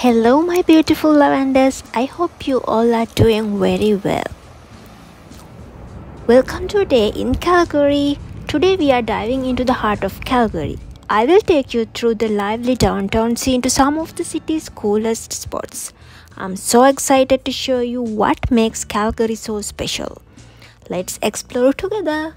Hello, my beautiful lavenders. I hope you all are doing very well. Welcome to Day in Calgary. Today we are diving into the heart of Calgary. I will take you through the lively downtown scene to some of the city's coolest spots. I'm so excited to show you what makes Calgary so special. Let's explore together.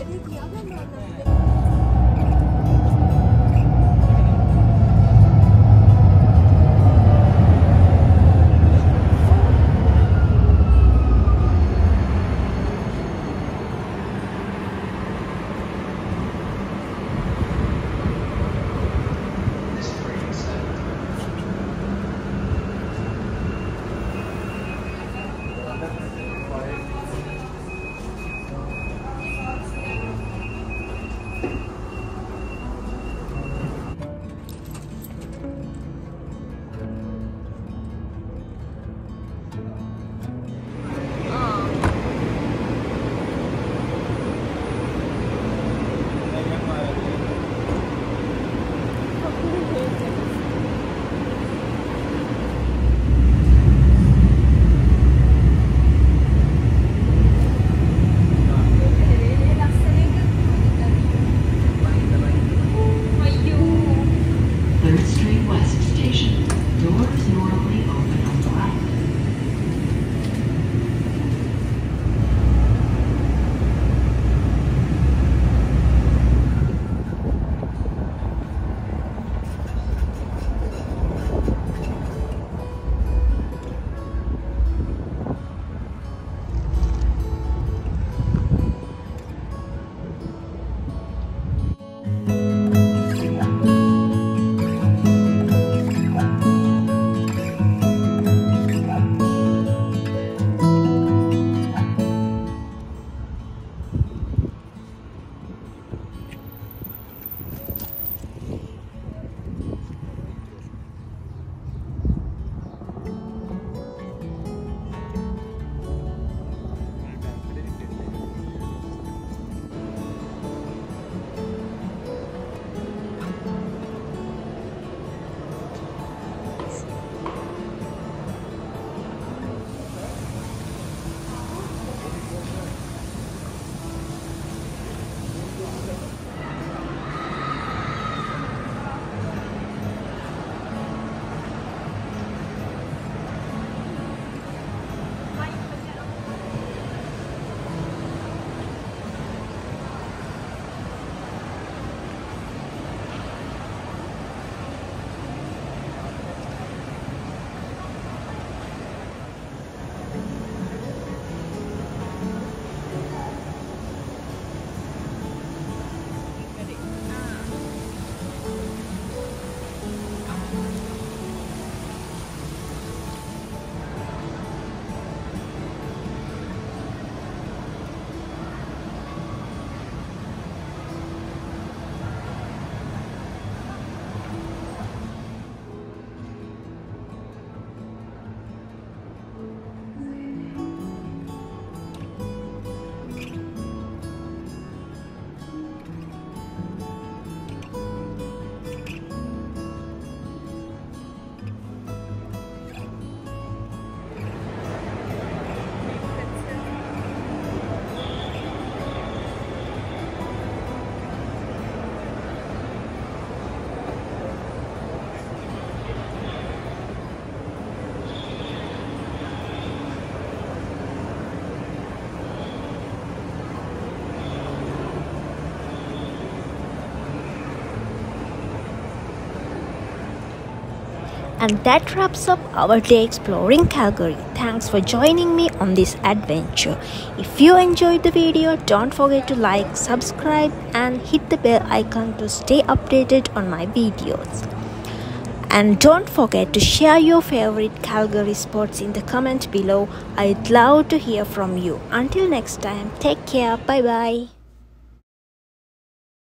And that wraps up our day exploring Calgary. Thanks for joining me on this adventure. If you enjoyed the video, don't forget to like, subscribe and hit the bell icon to stay updated on my videos. And don't forget to share your favorite Calgary spots in the comment below. I'd love to hear from you. Until next time, take care. Bye bye.